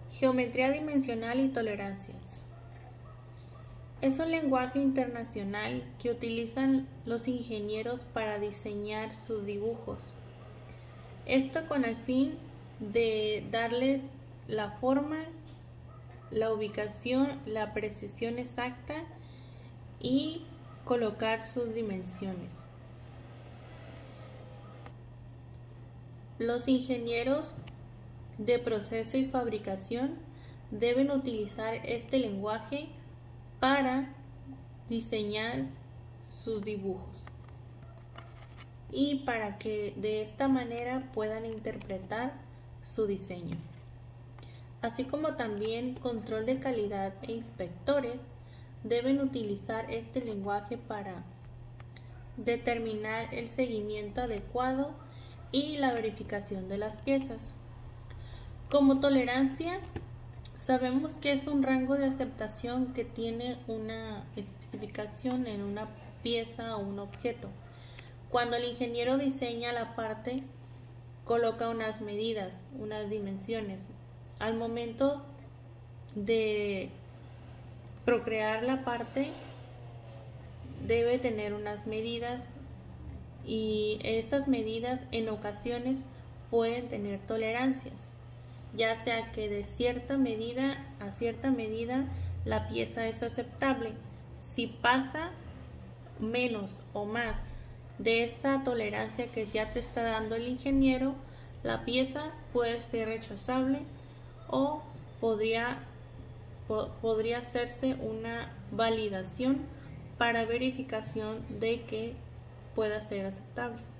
Geometría dimensional y tolerancias. Es un lenguaje internacional que utilizan los ingenieros para diseñar sus dibujos. Esto con el fin de darles la forma, la ubicación, la precisión exacta y colocar sus dimensiones. Los ingenieros de proceso y fabricación deben utilizar este lenguaje para diseñar sus dibujos y para que de esta manera puedan interpretar su diseño. Así como también control de calidad e inspectores deben utilizar este lenguaje para determinar el seguimiento adecuado y la verificación de las piezas. Como tolerancia, sabemos que es un rango de aceptación que tiene una especificación en una pieza o un objeto. Cuando el ingeniero diseña la parte, coloca unas medidas, unas dimensiones. Al momento de procrear la parte, debe tener unas medidas y esas medidas en ocasiones pueden tener tolerancias, ya sea que de cierta medida a cierta medida la pieza es aceptable. Si pasa menos o más de esa tolerancia que ya te está dando el ingeniero, la pieza puede ser rechazable o podría hacerse una validación para verificación de que pueda ser aceptable.